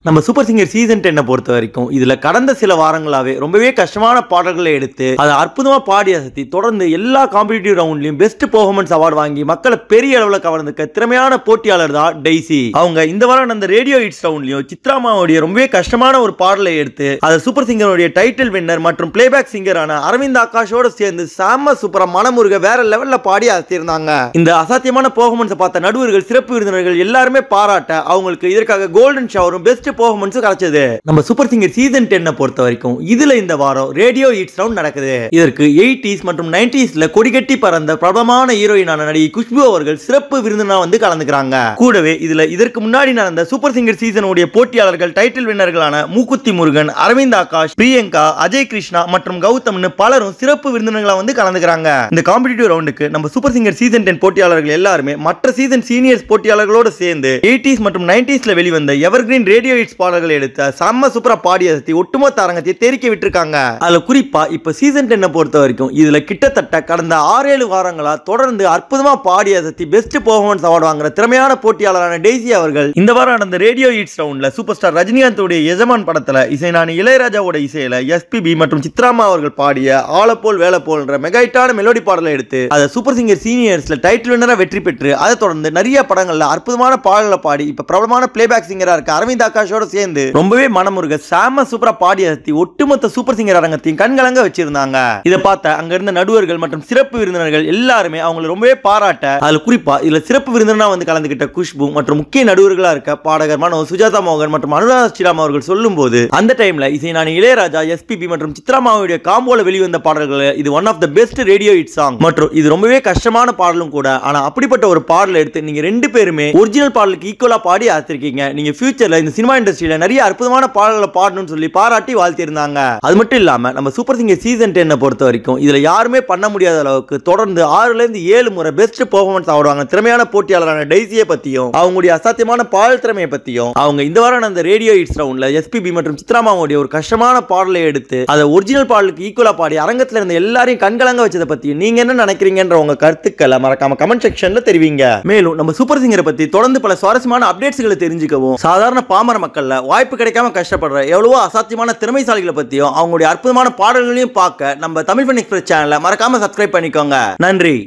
நம்ம super singer season 10 பொறுத்த வரைக்கும் இதுல கடந்த சில வாரங்களாவே ரொம்பவே கஷ்டமான பாடல்களை எடுத்து அதை அற்புதமா பாடி அசத்தி தொடர்ந்து எல்லா காம்படிட்டிவ் ரவுண்ட்லயும் பெஸ்ட் பெர்ஃபார்மன்ஸ் அவார்டு வாங்கி மக்களை பெரிய அளவுல கவர்ந்துக்க திறமையான போட்டியாளர் தான் டெய்சி. அவங்க இந்த வாரம் அந்த ரேடியோ ஹிட்ஸ் ரவுண்ட்லயும் சித்ராமாவுடைய ரொம்பவே கஷ்டமான ஒரு பாடலை எடுத்து அதை சூப்பர் சிங்கருடைய டைட்டில் வின்னர் மற்றும் பிளேபேக் சிங்கரான அரவிந்த் ஆகாஷோட சேர்ந்து செம்ம சூப்பரா மனமுருக வேற லெவல்ல பாடி அசத்திருந்தாங்க. இந்த அசாத்தியமான பெர்ஃபார்மன்ஸ் பார்த்த நடுவர்கள் சிறப்பு விருந்தினர்கள் எல்லாருமே பாராட்ட அவங்களுக்கு இதற்காக கோல்டன் ஷவரும் பெஸ்ட் பெர்ஃபார்மன்ஸ் கிடைச்சது. நம்ம சூப்பர் சிங்கர் சீசன் 10 பொறுத்த வரைக்கும் இதுல இந்த வாரம் ரேடியோ ஹிட்ஸ் ரவுண்ட் நடக்குது. இதற்கு 80s மற்றும் 90sல கொடிகட்டி பறந்த பிரபலமான ஹீரோயினான நடிகை குஷ்பு அவர்கள் சிறப்பு விருந்தினரா வந்து கலந்துக்கிறாங்க. கூடவே இதுல இதற்கு முன்னாடி நடந்த சூப்பர் சிங்கர் சீசன் உடைய போட்டியாளர்கள் டைட்டில் வின்னர்களான மூக்குத்தி முருகன், அரவிந்த் ஆகாஷ், பிரியங்கா, அஜய் கிருஷ்ணா மற்றும் கௌதம்னு பலரும் சிறப்பு விருந்தினர்களா வந்து கலந்துக்கிறாங்க. இந்த காம்படிட்டிவ் ரவுண்டுக்கு நம்ம சூப்பர் சிங்கர் சீசன் 10 போட்டியாளர்கள் எல்லாருமே மற்ற சீசன் சீனியர்ஸ் போட்டியாளர்களோடு சேர்ந்து 80s மற்றும் 90sல வெளிவந்த எவர்கிரீன் ரேடியோ ஹிட்ஸ் பாடல்களை எடுத்த செம்ம சூப்பரா பாடி அசத்தி ஒட்டுமொத்த அரங்கத்தை தெரிக்க விட்டுருக்காங்க. அதுல குறிப்பா இப்ப சீசன் 10 பொறுத்த வரைக்கும் இதுல கிட்டத்தட்ட கடந்த 6-7 வாரங்களா தொடர்ந்து அற்புதமா பாடி அசத்தி பெஸ்ட் பெர்ஃபார்மன்ஸ் அவார்டு வாங்குற திறமையான போட்டியாளரான டெய்சி அவர்கள் இந்த வாரம் நடந்த ரேடியோ ஹிட்ஸ் ரவுண்ட்ல சூப்பர் ஸ்டார் ரஜினிகாந்த் உடைய எஜமான் படத்துல இசைஞானி இளையராஜாவோட இசையில எஸ்பிபி மற்றும் சித்ராமா அவர்கள் பாடிய ஆலப்போல் வேலப்போல்ன்ற மெகாஹிட்டான மெலோடி பாடலை எடுத்து அதை சூப்பர் சிங்கர் சீனியர்ஸ்ல டைட்டில் வின்னரா வெற்றி பெற்று அதை தொடர்ந்து நிறைய படங்கள்ல அற்புதமான பாடல்களை பாடி இப்ப பிரபலமான பிளேபேக் சிங்கரா இருக்க அரவிந்த் ஆகாஷோட சேர்ந்து ரொம்பவே மனமுருக செம சூப்பரா பாடி அசத்தி ஒட்டுமொத்த சூப்பர் சிங்கர் அரங்கத்தையும் கண்கலங்க வச்சிருந்தாங்க. இதை பார்த்த அங்க இருந்த நடுவர்கள் மற்றும் சிறப்பு விருந்தினர்கள் எல்லாருமே அவங்களை ரொம்பவே பாராட்ட அதுல குறிப்பா இதுல சிறப்பு விருந்தினரா வந்து கலந்துகிட்ட குஷ்பு மற்றும் முக்கிய நடுவர்களா இருக்க பாடகர் மனோ, சுஜாதா மோகன் மற்றும் அனுராதா ஸ்ரீராம் அவர்கள் சொல்லும் போது அந்த டைம்ல இசைஞானி இளையராஜா, எஸ்பிபி மற்றும் சித்ராமாவுடைய காம்போல வெளிவந்த பாடல்கள் இது one of the best radio hit song மற்றும் இது ரொம்பவே கஷ்டமான பாடலும் கூட. ஆனா அப்படிப்பட்ட ஒரு பாடலை எடுத்து நீங்க ரெண்டு பேருமே ஒரிஜினல் பாடலுக்கு ஈக்குவலா பாடி ஆத்திருக்கீங்க. நீங்க ஃபியூச்சர்ல இந்த சினிமா இண்டஸ்ட்ரியில நிறைய அற்புதமான பாடல்களை பாடணும்னு சொல்லி பாராட்டி வாழ்த்திருந்தாங்க. அது மட்டும் இல்லாம நம்ம சூப்பர் சிங்கர் சீசன் 10 பொறுத்த வரைக்கும் இதுல யாருமே பண்ண முடியாத அளவுக்கு தொடர்ந்து 6ல இருந்து 7 முறை பெஸ்ட் பெர்ஃபார்மன்ஸ் ஆடுவாங்க திறமையான போட்டியாளரான டெய்சியை பத்தியும் அவங்களுடைய அசாத்தியமான பாடல் திறமையை பத்தியும் அவங்க இந்த வாரம் நடந்த ரேடியோ ஹிட்ஸ் ரவுண்ட்ல எஸ்பிபி மற்றும் சித்ராமாவுடைய ஒரு கஷ்டமான பாடலை எடுத்து அதை ஒரிஜினல் பாடலுக்கு ஈக்குவலா பாடி அரங்கத்துல இருந்த எல்லாரையும் கண்கலங்க வச்சதை பத்தி நீங்க என்ன நினைக்கிறீங்கன்ற உங்க கருத்துக்களை மறக்காம கமெண்ட் செக்ஷன்ல தெரிவிங்க. மேலும் நம்ம சூப்பர் சிங்கரை பத்தி தொடர்ந்து பல சுவாரஸ்யமான அப்டேட்ஸ்களை தெரிஞ்சுக்கவும் சாதாரண பாமர மக்கள்ல வாய்ப்பு கிடைக்காம கஷ்டப்படுற எவ்வளவோ அசாத்தியமான திறமைசாலிகளை பத்தியும் அவங்களுடைய அற்புதமான பாடல்களையும் பார்க்க நம்ம தமிழ் ஃபன் எக்ஸ்பிரஸ் சேனலை மறக்காம சப்ஸ்கிரைப் பண்ணிக்கோங்க. நன்றி.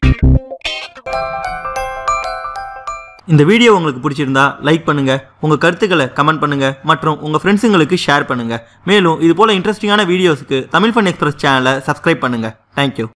இந்த வீடியோ உங்களுக்கு பிடிச்சிருந்தா லைக் பண்ணுங்க, உங்க கருத்துக்களை கமெண்ட் பண்ணுங்க மற்றும் உங்க ஃப்ரெண்ட்ஸுங்களுக்கு ஷேர் பண்ணுங்க. மேலும் இது போல இன்ட்ரெஸ்டிங்கான வீடியோஸ்க்கு தமிழ் ஃபன் எக்ஸ்பிரஸ் சேனலை சப்ஸ்கிரைப் பண்ணுங்க. தேங்க்யூ.